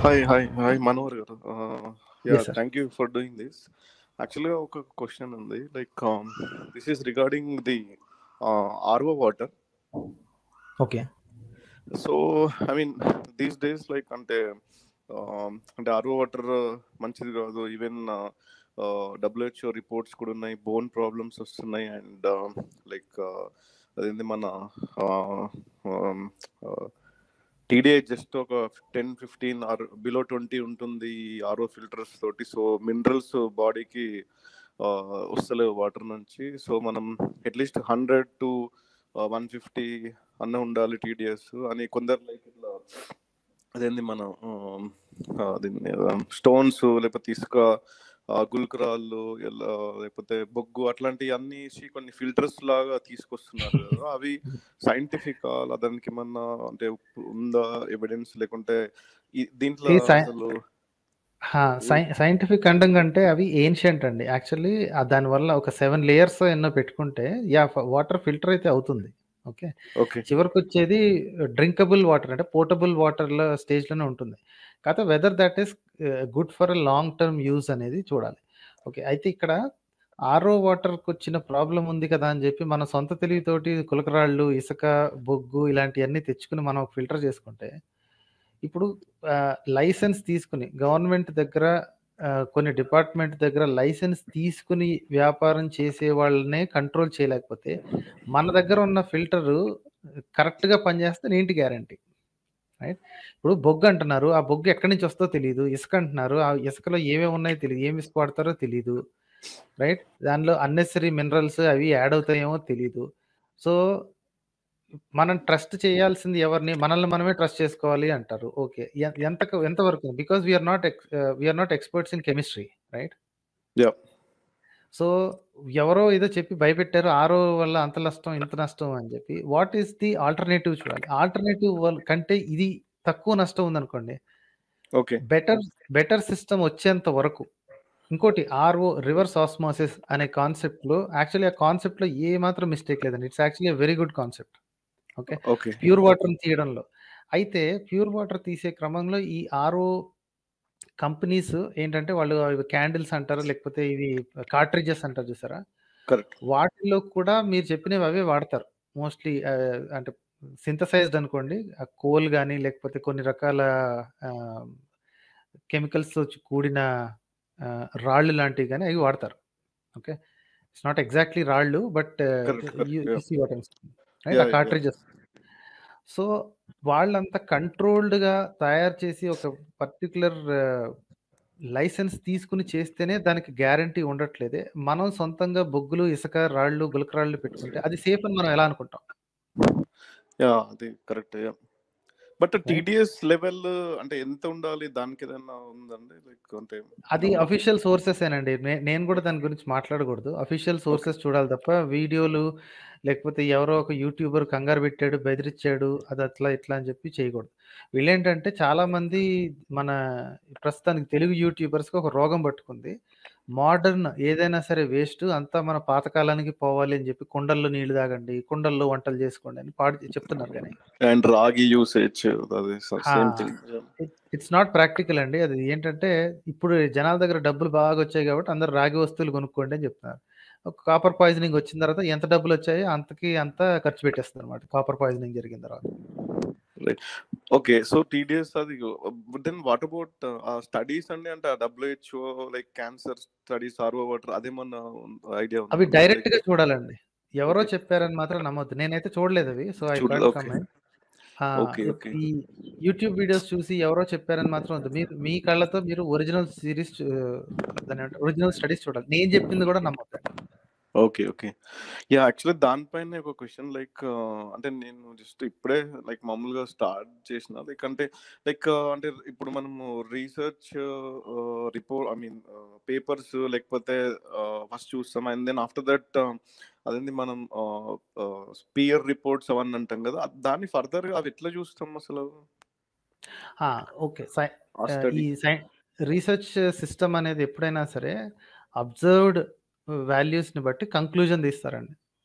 Hi Manohar గారు. Yes, sir. Thank you for doing this. యాక్చువల్గా ఒక క్వశ్చన్ ఉంది, like this is regarding the RO water. Okay. So I mean these days like అంటే RO water మంచిది కాదు. Even WHO reports కూడా ఉన్నాయి, bone problems వస్తున్నాయి. అండ్ లైక్ అదేంటి మన టీడీఐ జస్ట్ ఒక 10-15 ఆర్ బిలో 20 ఉంటుంది ఆర్ఓ ఫిల్టర్స్ తోటి. సో మినరల్స్ బాడీకి వస్తలేవు వాటర్ నుంచి. సో మనం అట్లీస్ట్ 100 to 150 అన్న ఉండాలి టీడీఎస్ అని కొందరు లైక్ ఇట్లా అదేంది మన స్టోన్స్ లేకపోతే ఇసుక, గుల్కరాళ్ళు, లేకపోతే బొగ్గు అట్లాంటివి అన్ని కొన్ని ఫిల్టర్స్ లాగా తీసుకొస్తున్నారు కదా. అవి సైంటిఫిక్ దానికి ఏమన్నా అంటే ఉందా ఎవిడెన్స్, లేకుంటే దీంట్లో అసలు సైంటిఫిక్ అండం కంటే అవి ఏన్షియంట్ అండి. యాక్చువల్లీ దానివల్ల ఒక 7 లేయర్స్ ఎన్నో పెట్టుకుంటే వాటర్ ఫిల్టర్ అయితే అవుతుంది. ఓకే, చివరికి వచ్చేది డ్రింకబుల్ వాటర్, అంటే పోర్టబుల్ వాటర్ల స్టేజ్లోనే ఉంటుంది. కాకపోతే whether that is good for long term use అనేది చూడాలి. ఓకే, అయితే ఇక్కడ ఆర్ఓ వాటర్కి వచ్చిన ప్రాబ్లం ఉంది కదా అని చెప్పి మన సొంత తెలివితోటి కులకరాళ్ళు, ఇసుక, బొగ్గు ఇలాంటివన్నీ తెచ్చుకుని మనం ఫిల్టర్ చేసుకుంటే, ఇప్పుడు లైసెన్స్ తీసుకుని గవర్నమెంట్ దగ్గర కొన్ని డిపార్ట్మెంట్ దగ్గర లైసెన్స్ తీసుకుని వ్యాపారం చేసే వాళ్ళనే కంట్రోల్ చేయలేకపోతే మన దగ్గర ఉన్న ఫిల్టరు కరెక్ట్గా పనిచేస్తే ఏంటి గ్యారంటీ? రైట్. ఇప్పుడు బొగ్గు అంటున్నారు, ఆ బొగ్గు ఎక్కడి నుంచి వస్తుందో తెలియదు. ఇసుక అంటున్నారు, ఆ ఇసుకలో ఏమేమి ఉన్నాయో తెలియదు, ఏమి ఇసుక వాడతారో తెలియదు. రైట్, దానిలో అన్నెసరీ మినరల్స్ అవి యాడ్ అవుతాయేమో తెలియదు. సో మనం ట్రస్ట్ చేయాల్సింది ఎవరిని? మనల్ని మనమే ట్రస్ట్ చేసుకోవాలి అంటారు. ఓకే, ఎంతవరకు? Because we're not experts in chemistry, right? So ఎవరో ఏదో చెప్పి భయపెట్టారు, ఆరో వల్ల అంత నష్టం ఇంత నష్టం అని చెప్పి. వాట్ ఈస్ ది ఆల్టర్నేటివ్ చూడాలి. ఆల్టర్నేటివ్ కంటే ఇది తక్కువ నష్టం ఉందనుకోండి, బెటర్ సిస్టమ్ వచ్చేంత వరకు. ఇంకోటి ఆర్ఓ రివర్స్ ఆస్మోసిస్ అనే కాన్సెప్ట్లో, యాక్చువల్లీ ఆ కాన్సెప్ట్లో ఏ మాత్రం మిస్టేక్ లేదండి. It's actually very good concept. Okay, pure వాటర్ని తీయడంలో. అయితే ప్యూర్ వాటర్ తీసే క్రమంలో ఈ ఆర్ఓ కంపెనీస్ ఏంటంటే వాళ్ళు క్యాండిల్స్ అంటారు, లేకపోతే ఇవి కార్ట్రిడ్జెస్ అంటారు చూసారా, వాటిలో కూడా మీరు చెప్పినవి అవే వాడతారు మోస్ట్లీ. అంటే సింథసైజ్డ్ అనుకోండి, కోల్ కానీ లేకపోతే కొన్ని రకాల కెమికల్స్ కూడిన రాళ్ళు లాంటివి కానీ అవి వాడతారు. ఓకే, ఇట్స్ నాట్ ఎగ్జాక్ట్లీ రాళ్ళు, బట్ రైట్, ఆ కార్ట్రిడ్జెస్. సో వాళ్ళంతా కంట్రోల్డ్గా తయారు చేసి ఒక పర్టికులర్ లైసెన్స్ తీసుకుని చేస్తేనే దానికి గ్యారంటీ ఉండట్లేదే. మనం సొంతంగా బొగ్గులు, ఇసుక, రాళ్ళు, గులకరాళ్ళు పెట్టుకుంటే అది సేఫ్ అని మనం ఎలా అనుకుంటాం? అది కరెక్ట్. బట్ టీడీఎస్ లెవెల్ అంటే ఎంత ఉండాలి, దానికి ఏదైనా ఉందండి? లైక్ అంటే అది అఫీషియల్ సోర్సెస్ ఏనండి. నేను కూడా దాని గురించి మాట్లాడకూడదు. అఫీషియల్ సోర్సెస్ చూడాలి తప్ప వీడియోలు లేకపోతే ఎవరో ఒక యూట్యూబర్ కంగారు పెట్టాడు, బెదిరించాడు, అది అట్లా ఇట్లా అని చెప్పి చేయకూడదు. వీళ్ళేంటంటే చాలామంది మన ప్రస్తుతానికి తెలుగు యూట్యూబర్స్కి ఒక రోగం పట్టుకుంది. మోడర్న్ ఏదైనా సరే వేస్ట్, అంతా మన పాతకాలానికి పోవాలి అని చెప్పి కుండల్లో నీళ్లు తాగండి, కుండల్లో వంటలు చేసుకోండి అని చెప్తున్నారు. కానీ అండ్ రాగి యూసేజ్ ఇట్స్ నాట్ ప్రాక్టికల్ అండి. అది ఏంటంటే ఇప్పుడు జనాల దగ్గర డబ్బులు బాగా వచ్చాయి కాబట్టి అందరు రాగి వస్తువులు కొనుక్కోండి అని చెప్తున్నారు. కాపర్ పాయిజనింగ్ వచ్చిన తర్వాత ఎంత డబ్బులు వచ్చాయో అంతకి అంత ఖర్చు పెట్టేస్తుంది అనమాట, కాపర్ పాయిజనింగ్ జరిగిన తర్వాత. ఓకే, సో టీడీఎస్ అది. దెన్ వాట్ అబౌట్ స్టడీస్ అండి? అంటే WHO like cancer studies, RO water, అదేమన్నా ఐడియా? అవి డైరెక్ట్ గా చూడాలండి, ఎవరో చెప్పారని మాత్రం నమ్మొద్దు. నేనైతే చూడలేదు అవి. So I can't comment. ఈ యూట్యూబ్ వీడియోస్ చూసి ఎవరో చెప్పారని మాత్రం వద్దు. మీరు మీ కళ్ళతో మీరు ఒరిజినల్ సిరీస్, ఒరిజినల్ స్టడీస్ చూడాలి. నేను చెప్పింది కూడా నమ్మొద్దండి. ఓకే, యాక్చువల్లీ దానిపైన ఒక క్వశ్చన్, లైక్ అంటే నేను జస్ట్ ఇప్పుడే లైక్ మామూలుగా స్టార్ట్ చేసిన, లైక్ అంటే ఇప్పుడు మనము research report, I mean papers లేకపోతే ఫస్ట్ చూస్తాం, అండ్ దెన్ ఆఫ్టర్ దట్ అదేంటి మనం పియర్ రిపోర్ట్స్ అవన్నీ అంటాం కదా, దాన్ని ఫర్దర్ అవి ఎట్లా చూస్తాం అసలు? ఓకే, ఈ రీసెర్చ్ సిస్టమ్ అనేది ఎప్పుడైనా సరే అబ్జర్వ్డ్ వాల్యూస్ని బట్టి కంక్లూజన్ తీస్తారండి.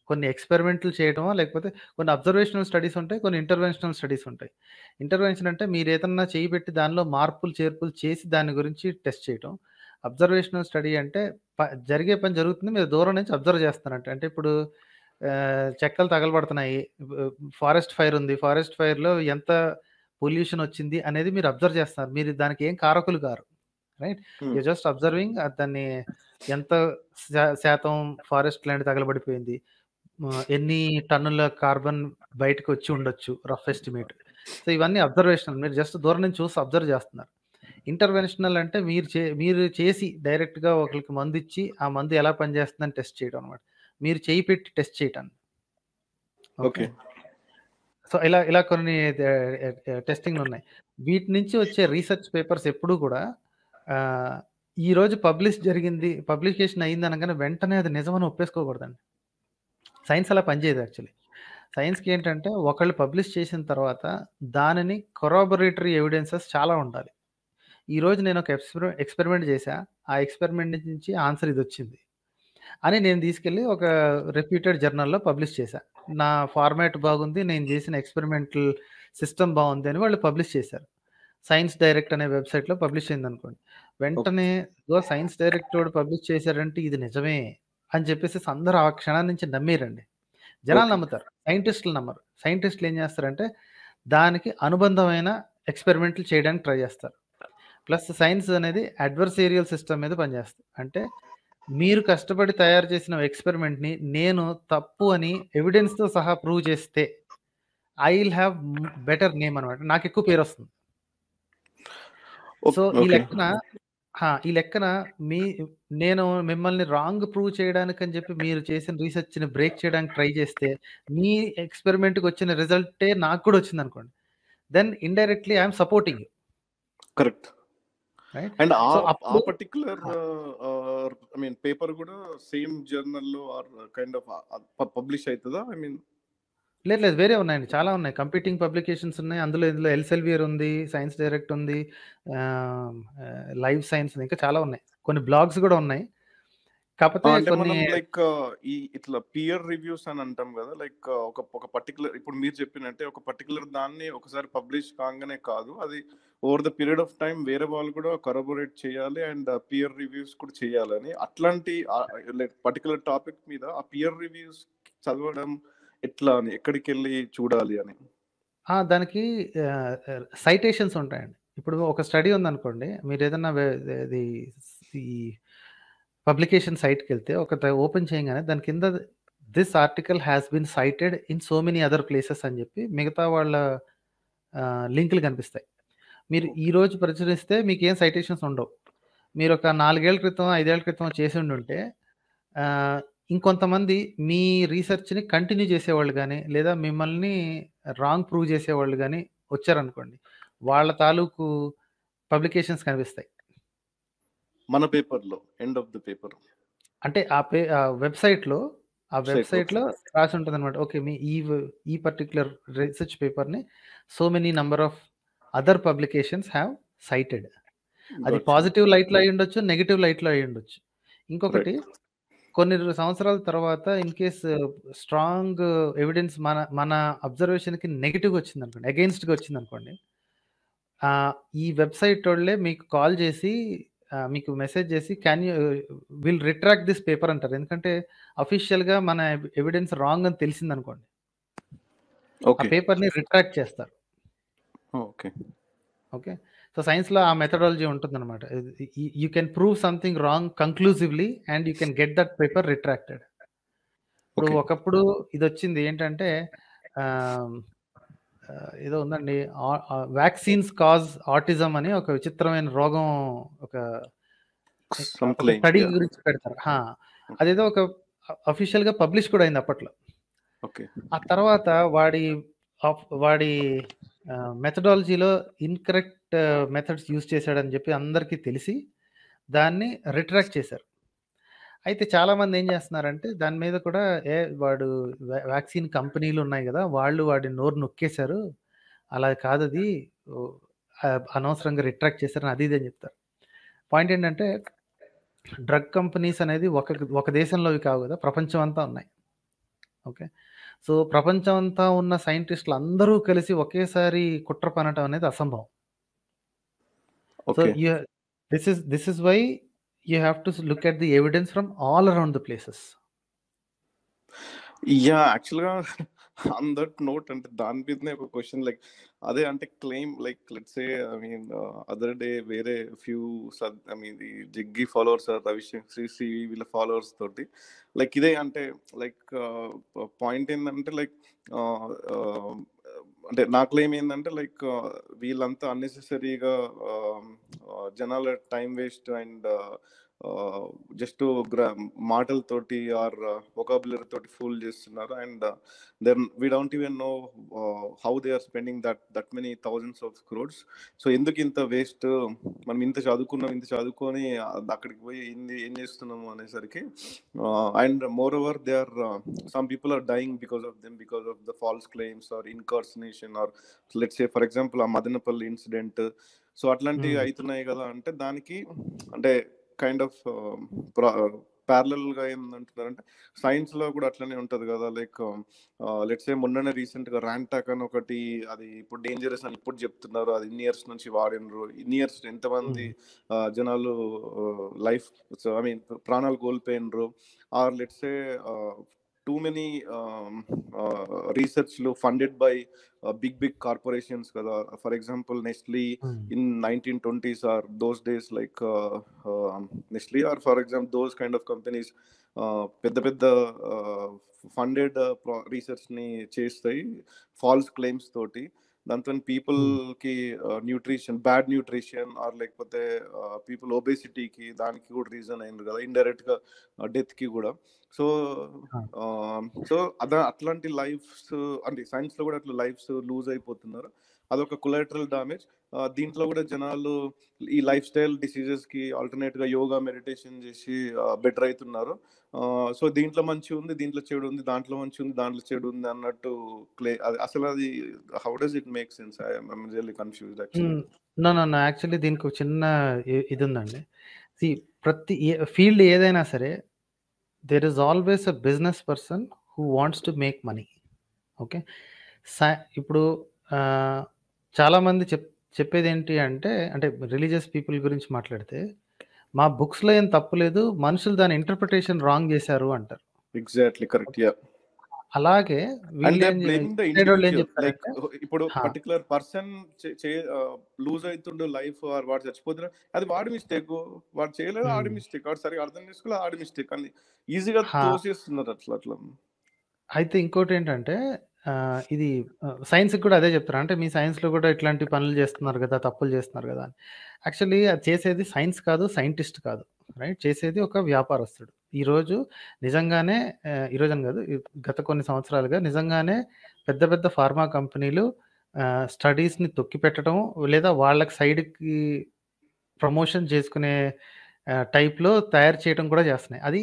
కొన్ని ఎక్స్పెరిమెంట్లు చేయటమో, లేకపోతే కొన్ని అబ్జర్వేషనల్ స్టడీస్ ఉంటాయి. కొన్ని ఇంటర్వెన్షనల్ స్టడీస్ ఉంటాయి. ఇంటర్వెన్షన్ అంటే మీరేదన్నా చెయ్యి పెట్టి దానిలో మార్పులు, చేర్పులు చేసి దాని గురించి టెస్ట్ చేయటం. అబ్జర్వేషనల్ స్టడీ అంటే జరిగే పని జరుగుతుంది. మీరు దూరం నుంచి అబ్జర్వ్ చేస్తున్నారంట. అంటే ఇప్పుడు చెక్కలు తగలబడుతున్నాయి. ఫారెస్ట్ ఫైర్ ఉంది. ఫారెస్ట్ ఫైర్‌లో ఎంత పొల్యూషన్ వచ్చింది అనేది మీరు అబ్జర్వ్ చేస్తున్నారు. మీరు దానికి ఏం కారకులు కారు. రైట్? యూ జస్ట్ అబ్జర్వింగ్ దాన్ని ఎంత శాతం ఫారెస్ట్ ల్యాండ్ తగలబడిపోయింది. ఎన్ని టన్నుల కార్బన్ బయటకొచ్చి ఉండొచ్చు రఫ్ ఎస్టిమేట్. సో, ఇవన్నీ అబ్జర్వేషనల్. మీరు జస్ట్ దూరం నుంచి చూసి అబ్జర్వ్ చేస్తున్నారు. ఇంటర్వెన్షనల్ అంటే మీరు చేసి డైరెక్ట్‌గా ఒకళ్ళకి మందిచ్చి, ఆ మందు ఎలా పనిచేస్తుందని టెస్ట్ చేయడం అనమాట. మీరు చేయి పెట్టి టెస్ట్ చేయటాన్ని. ఓకే. ఓకే. సో, ఇలా కొన్ని టెస్టింగ్‌లున్నాయి. వీటి నుంచి వచ్చే రీసెర్చ్ పేపర్స్ ఎప్పుడూ కూడా ఈరోజు పబ్లికేషన్ అయిందనగానే వెంటనే అది నిజమని ఒప్పేసుకోకూడదండి. సైన్స్ అలా పనిచేయదు యాక్చువల్లీ. సైన్స్‌కి ఏంటంటే ఒకళ్ళు పబ్లిష్ చేసిన తర్వాత దానిని కొరాబొరేటరీ ఎవిడెన్సెస్ చాలా ఉండాలి. ఈరోజు నేను ఒక ఎక్స్పెరిమెంట్ చేశా. ఆ ఎక్స్పెరిమెంట్ నుంచి ఆన్సర్ ఇదొచ్చింది అని నేను తీసుకెళ్ళి ఒక రెప్యూటెడ్ జర్నల్‌లో పబ్లిష్ చేశా. నా ఫార్మాట్ బాగుంది. నేను చేసిన ఎక్స్పెరిమెంటల్ సిస్టమ్ బాగుంది అని వాళ్ళు పబ్లిష్ చేశారు. సైన్స్ డైరెక్ట్ అనే వెబ్‌సైట్‌లో పబ్లిష్ అయిందనుకోండి. వెంటనే ఇదిగో సైన్స్ డైరెక్టోడు పబ్లిష్ చేశాడంటే ఇది నిజమే అని చెప్పేసేసి అందరూ ఆ క్షణం నుంచి నమ్మారండి. జనాలు ఓకే. నమ్ముతారు. సైంటిస్టులు నమ్మరు. సైంటిస్టులు ఏం చేస్తారంటే దానికి అనుబంధమైన ఎక్స్‌పెరిమెంట్లు చేయడానికి ట్రై చేస్తారు. ప్లస్ సైన్స్ అనేది అడ్వర్సేరియల్ సిస్టమ్ మీద పనిచేస్తది. అంటే మీరు కష్టపడి తయారు చేసిన ఎక్స్‌పెరిమెంట్‌ని నేను తప్పు అని ఎవిడెన్స్‌తో సహా ప్రూవ్ చేస్తే I will have better name అనమాట. నాకెక్కువ పేరొస్తుంది. సో, ఈ ఓకే. లెక్కన ఈ లెక్కన మీ నేను మిమ్మల్ని రాంగ్ ప్రూవ్ చేయడానికని చెప్పి మీరు చేసిన రీసెర్చ్‌ని బ్రేక్ చేయడానికి ట్రై చేస్తే, మీ ఎక్స్‌పెరిమెంట్‌కొచ్చిన రిజల్టే నాకు కూడా వచ్చిందనుకోండి. Then indirectly I am supporting you. Correct. Right? And so, ఆ అప్పుడు పర్టిక్యులర్ ఐ మీన్ పేపర్ కూడా సేమ్ జర్నల్‌లో ఆర్ కైండ్ ఆఫ్ పబ్లిష్ అయితదా? ఐ మీన్ లేదు. వేరే ఉన్నాయండి. చాలా ఉన్నాయి. కంపీటింగ్ పబ్లికేషన్స్ ఉన్నాయి. ఇందులో ఎల్సెల్వియర్ ఉంది. సైన్స్ డైరెక్ట్ ఉంది. ఆహ్, లైవ్ సైన్స్ ఉంది. ఇంకా చాలా ఉన్నాయి. కొన్ని బ్లాగ్స్ గూడా ఉన్నాయి. కాపోతే అంటే కొన్ని మనం లైక్ ఇట్లా పియర్ రివ్యూస్ అని అంటాం కదా! లైక్ ఒక పర్టిక్యులర్ ఇప్పుడు మీరు చెప్పినట్టే ఒక పర్టిక్యులర్ దాన్ని ఒకసారి పబ్లిష్ కాంగానే కాదు. అది over the period of time వేరే వాళ్ళు కూడా కరాబొరేట్ చేయాలి అండ్ పియర్ రివ్యూస్ కూడా చేయాలని. అట్లాంటి లైక్ పర్టిక్యులర్ టాపిక్ మీద ఆ పియర్ రివ్యూస్ చదవడం ఎట్లా అని? ఎక్కడికెళ్ళి చూడాలి అని? దానికి సైటేషన్స్ ఉంటాయండి. ఇప్పుడు ఒక స్టడీ ఉందనుకోండి. మీరేదన్నా ఇది ఈ పబ్లికేషన్ సైట్‌కెళ్తే ఓపెన్ చేయంగానే దాని కింద this article has been cited in so many other places అని చెప్పి మిగతా వాళ్ళ లింకులు కనిపిస్తాయి. మీరు ఈరోజు ప్రచురిస్తే మీకేం సైటేషన్స్ ఉండవు. మీరొక 4 ఏళ్ల క్రితం, 5 ఏళ్ల క్రితం చేసుండుంటే ఇంకొంతమంది మీ రీసెర్చ్‌ని కంటిన్యూ చేసేవాళ్ళు గాని, లేదా మిమ్మల్ని రాంగ్ ప్రూవ్ చేసేవాళ్ళు గాని వచ్చారనుకోండి. వాళ్ళ తాలూకు పబ్లికేషన్స్ కనిపిస్తాయి. మన పేపర్‌లో ఎండ్ ఆఫ్ ద పేపర్. అంటే వెబ్‌సైట్‌లో ఓకే. రాసుంటదనమాట. ఓకే. మీ ఈ పర్టిక్యులర్ రీసెర్చ్ పేపర్‌ని so many number of other publications have cited. అది గాట్‌చు. పాజిటివ్ లైట్‌లో అయ్యుండొచ్చు. నెగెటివ్ లైట్‌లో అయ్యుండొచ్చు. ఇంకొకటి రైట్. కొన్ని సంవత్సరాల తర్వాత ఇన్ కేస్ స్ట్రాంగ్ ఎవిడెన్స్ మన అబ్జర్వేషన్‌కి నెగెటివ్‌గా వచ్చిందనుకోండి. అగెయిన్స్ట్‌గా వచ్చిందనుకోండి. ఈ వెబ్‌సైటోళ్ళే మీకు కాల్ చేసి మీకు మెసేజ్ చేసి విల్ రిట్రాక్ట్ దిస్ పేపర్ అంటారు. ఎందుకంటే అఫీషియల్‌గా మన ఎవిడెన్స్ రాంగ్ అని తెలిసిందనుకోండి. ఆ ఓకే. పేపర్‌ని రిట్రాక్ట్ చేస్తారు. ఓకే. ఓకే. సో, సైన్స్‌లో ఆ మెథడాలజీ ఉంటుందనమాట. You can prove something wrong conclusively and you can get that paper retracted. ఇప్పుడు ఓకే. ఒకప్పుడు ఇదొచ్చింది ఏంటంటే ఆహ్, ఏదో ఉందండి. వాక్సిన్స్ కాజ్ ఆటిజం అని ఒక విచిత్రమైన రోగం ఒక సమ్ ఒక క్లెయిమ్. Study yeah! గురించి పెడతారు. అదేదో ఒక అఫీషియల్‌గా పబ్లిష్ కూడా అయింది అప్పట్లో. ఓకే. ఆ తర్వాత వాడి మెథడాలజీలో ఇన్‌కరెక్ట్ మెథడ్స్ యూజ్ చేశాడని చెప్పి అందరికీ తెలిసి దాన్ని రిట్రాక్ట్ చేశారు. అయితే చాలామంది ఏం చేస్తున్నారంటే దాని మీద కూడా వాడు వాక్సిన్ కంపెనీలున్నాయి గదా! వాడి నోరు నొక్కేశారు. అలా కాదది. ఓహ్! అనవసరంగా రిట్రాక్ట్ చేశారని అది ఇది అని చెప్తారు. పాయింట్ ఏంటంటే డ్రగ్ కంపెనీస్ అనేది ఒక దేశంలోవి కావు గదా! ప్రపంచం అంతా ఉన్నాయి. ఓకే. సో, ప్రపంచం అంతా ఉన్న సైంటిస్టులు అందరూ కలిసి ఒకేసారి కుట్ర పనటం అనేది అసంభవం. So, okay. This is why you have to look at the evidence from all around the places. Yeah! యాక్చువల్‌గా ఆన్ దట్ నోట్ అంటే దాని మీదనే ఒక క్వెషన్ లైక్ అదే అంటే claim like let's say I mean other day వేరే few I mean ఈ Jaggi followers Ravishri వీళ్ళ ఫాలోవర్స్ తోటి లైక్ ఇదే అంటే లైక్ పాయింట్ ఏంటంటే లైక్ అంటే నా క్లెయిమ్ ఏంటంటే లైక్ వీళ్ళంతా అన్నెసెసరీగా జనాల టైం వేస్ట్ అండ్ జస్ట్ మాటలతోటి ఆర్ వొకాబులరీ తోటి ఫూల్ చేస్తున్నారు and then we don't even know how they are spending that many thousands of crores. So ఎందుకు ఇంత వేస్ట్, మనం ఇంత చదువుకున్నాం, ఇంత చదువుకొని అక్కడికి పోయి ఏం చేస్తున్నాము అనేసరికి and more over they are some people are dying because of them because of the false claims or incarceration or let's say for example ఆ మదనపల్లి ఇన్సిడెంట్. సో అట్లాంటివి అవుతున్నాయి కదా అంటే దానికి అంటే కైండ్ ఆఫ్ ప్యారలల్ గా ఏంటంటున్నారంటే సైన్స్ లో కూడా అట్లనే ఉంటది కదా లైక్ లెట్స్ సే మొన్ననే రీసెంట్ గా ర్యాంటాక్ అని ఒకటి అది ఇప్పుడు డేంజరస్ అని ఇప్పుడు చెప్తున్నారు. అది ఇన్ని ఇయర్స్ నుంచి వాడినరు, ఇన్ని ఇయర్స్ ఎంతమంది జనాలు లైఫ్ ఐ మీన్ ప్రాణాలు కోల్పోయినరు or let's say too many రీసెర్చ్లు ఫండెడ్ బై బిగ్ కార్పొరేషన్స్ కదా. For example Nestle in 1920s or those days like Nestle or for example those kind of companies పెద్ద పెద్ద ఫండెడ్ రీసెర్చ్ ని చేస్తాయి falls claims తోటి. దాంతో పీపుల్ కి nutrition bad nutrition or లేకపోతే పీపుల్ ఒబేసిటీకి దానికి కూడా రీజన్ అయింది కదా ఇండైరెక్ట్ గా డెత్ కి కూడా. సో సో అట్లాంటి లైఫ్స్ అంటే సైన్స్ లో కూడా అట్లా లైఫ్స్ లూజ్ అయిపోతున్నారు. అదొక కొలాటరల్ డామేజ్. దీంట్లో కూడా జనాలు ఈ లైఫ్ స్టైల్ డిసీజెస్ కి ఆల్టర్నేట్ గా యోగా మెడిటేషన్ చేసి బెటర్ అవుతున్నారు. సో దీంట్లో మంచి ఉంది, దీంట్లో చెడు ఉంది, దాంట్లో మంచి ఉంది, దాంట్లో చెడు ఉంది అన్నట్టు అసలు అది how does it make sense? I'm really confused actually. No, no, no. Actually దీనికి ఒక చిన్న ఇది ఉందండి. ప్రతి ఫీల్డ్ ఏదైనా సరే there is always a business person who wants to make money. Okay. ఇప్పుడు చాలా మంది చెప్పేది ఏంటి అంటే రిలీజియస్ పీపుల్ గురించి మాట్లాడితే మా బుక్స్లో ఏం తప్పు లేదు, మనుషులు దాని ఇంటర్ప్రిటేషన్ రాంగ్ చేశారు అంటారు. Exactly correct. యా. అలాగే అండ్ దే వీళ్ళు బ్లేమింగ్ ద ఏం ఇండివిజువల్ లైక్ చెప్తారంటే ఇప్పుడు పర్టికులర్ పర్సన్ లూజ్ అవుతుండు లైఫ్ ఆర్ వాడు చచ్చిపోతున్నా అది వాడి మిస్టేక్, వాడు చేయలేదు ఆడి మిస్టేక్, వాడు సరిగా అర్థం చేసుకోలేదు ఆడి మిస్టేక్ అని ఈజీగా తోసేస్తున్నారు అట్లా అట్లా. అయితే ఇంకోటి ఏంటంటే ఇది సైన్స్‌కి కూడా అదే చెప్తారు. అంటే మీ సైన్స్‌లో కూడా ఇట్లాంటి పనులు చేస్తున్నారు కదా, తప్పులు చేస్తున్నారు కదా అని. యాక్చువల్లీ అది చేసేది సైన్స్ కాదు, సైంటిస్ట్ కాదు. రైట్? చేసేది ఒక వ్యాపారస్తుడు. ఈరోజు నిజంగానే ఈరోజని కాదు, గత కొన్ని సంవత్సరాలుగా నిజంగానే పెద్ద పెద్ద ఫార్మా కంపెనీలు స్టడీస్‌ని తొక్కిపెట్టడం లేదా వాళ్ళకి సైడ్‌కి ప్రమోషన్ చేసుకునే టైప్‌లో తయారు చేయడం కూడా చేస్తున్నాయి. అది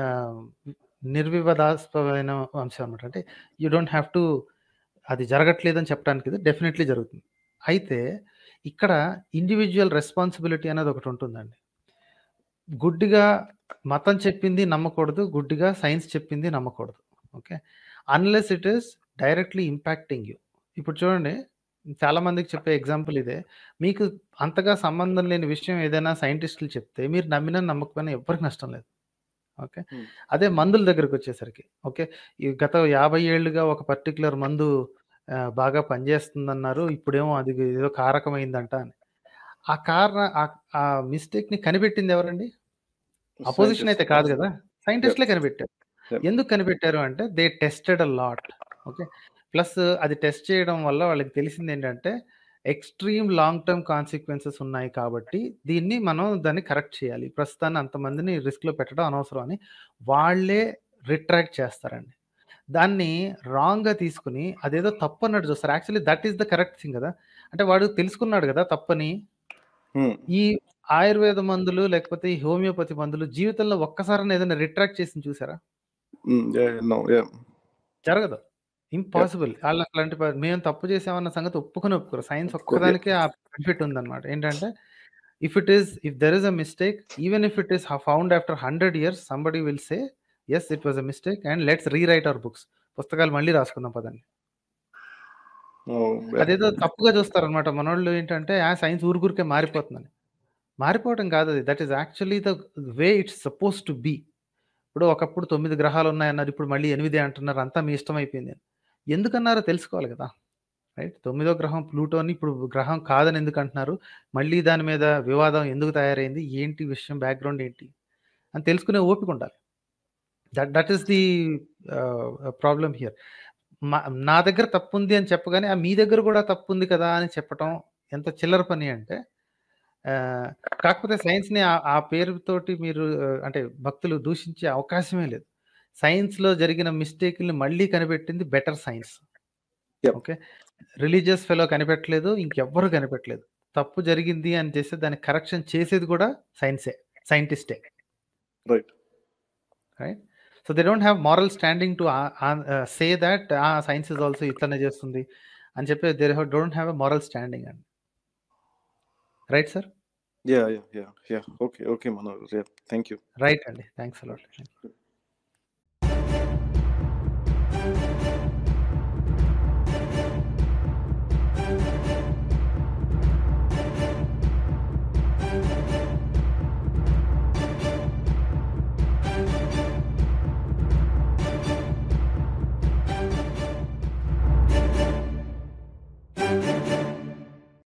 నిర్వివాదాస్పదమైన అంశం అనమాట. అంటే యూ డోంట్ హ్యావ్ టు అది జరగట్లేదని చెప్పడానికి ఇది డెఫినెట్‌లీ జరుగుతుంది. అయితే ఇక్కడ ఇండివిడ్యువల్ రెస్పాన్సిబిలిటీ అనేది ఒకటి ఉంటుందండి. గుడ్డిగా మతం చెప్పింది నమ్మకూడదు. గుడ్డిగా సైన్స్ చెప్పింది నమ్మకూడదు. Okay. Unless it is directly impacting you. ఇప్పుడు చూడండి, చాలా మందికి చెప్పే ఎగ్జాంపుల్ ఇదే. మీకు అంతగా సంబంధం లేని విషయం ఏదైనా సైంటిస్టులు చెప్తే మీరు నమ్మినా నమ్మకపోయినా ఎవ్వరికీ నష్టం లేదు. ఓకే. అదే మందుల దగ్గరకొచ్చేసరికి ఓకే. ఈ గత 50 ఏళ్లుగా ఒక పర్టిక్యులర్ మందు బాగా పనిచేస్తుందన్నారు. ఇప్పుడేమో అది ఏదో కారకమైందంట అని. ఆ కారణ ఆ మిస్టేక్‌ని కనిపెట్టింది ఎవరండి? అపోజిషన్ అయితే కాదు గదా! సైంటిస్ట్‌లే కనిపెట్టారు. ఎందుకు కనిపెట్టారు అంటే they tested a lot. Okay. Plus అది టెస్ట్ చేయడం వల్ల వాళ్ళకి తెలిసిందేంటంటే ఎక్స్‌ట్రీమ్ లాంగ్ టర్మ్ కాన్సిక్వెన్సెస్ ఉన్నాయి కాబట్టి దాన్ని కరెక్ట్ చేయాలి. ప్రస్తుతాన్ని అంతమందిని రిస్క్‌లో పెట్టడం అనవసరం అని వాళ్ళే రిట్రాక్ట్ చేస్తారండి. దాన్ని రాంగ్‌గా తీసుకొని అదేదో తప్పన్నట్టు చూస్తారు. Actually that is the correct thing గదా! అంటే వాడు తెలుసుకున్నాడు గదా తప్పని. ఈ ఆయుర్వేద మందులు లేకపోతే ఈ హోమియోపతి మందులు జీవితంలో ఒక్కసారన్నా ఏదైనా రిట్రాక్ట్ చేసింది చూసారా? జరగదు. ఇంపాసిబుల్. ఆళ్ళు అట్లాంటి మేము తప్పు చేసామన్న సంగతి ఒప్పుకోరు. సైన్స్ ఒక్కదానికే ఆ బెనిఫిట్ ఉందన్నమాట. ఏంటంటే if there is a mistake even if it is found after 100 years somebody will say yes it was a mistake and let's rewrite our books. పుస్తకాలు మళ్ళీ రాసుకుందాం పదండి. Oh, yeah. అదేదో తప్పుగా చూస్తారనమాట మనోళ్ళు. ఏంటంటే సైన్స్ ఊరికే మారిపోతుందని. మారిపోవటం కాదు అది. That is actually the way it's supposed to be. ఇప్పుడు ఒకప్పుడు 9 గ్రహాలు ఉన్నాయన్నారు. ఇప్పుడు మళ్ళీ 8 అంటున్నారు. అంతా మీ ఇష్టం అయిపోయింది అని. ఎందుకన్నారో తెలుసుకోవాలి కదా! రైట్. 9వ గ్రహం ప్లూటోని ఇప్పుడు గ్రహం కాదని ఎందుకు అంటున్నారు? మళ్ళీ దాని మీద వివాదం ఎందుకు తయారైంది? ఏంటి విషయం? బ్యాక్‌గ్రౌండ్ ఏంటి? అని తెలుసుకునే ఓపిక ఉండాలి. That is the problem here. నా దగ్గర తప్పుంది అని చెప్పగానే, మీ దగ్గర కూడా తప్పుంది కదా అని చెప్పటం ఎంత చిల్లర పని అంటే, కాకపోతే సైన్స్‌ని ఆ పేరుతోటి మీరు అంటే భక్తులు దూషించే అవకాశమే లేదు. సైన్స్‌లో జరిగిన మిస్టేక్‌లని మళ్ళీ కనిపెట్టింది better science. Yep. Okay. Religious fellow కనిపెట్టలేదు. ఇంకెవ్వరు కనిపెట్టలేదు. తప్పు జరిగింది అని చేస్తే దాన్ని కరెక్షన్ చేసేది కూడా సైంటిస్టే. Right. Right. So they don't have moral standing to say that science is also ఇట్లనే చేస్తుంది అని చెప్పి they don't have a moral standing అండి. Right sir? Yeah. Okay, Manoj. Yeah. Thank you. Right అండి. Thanks allot.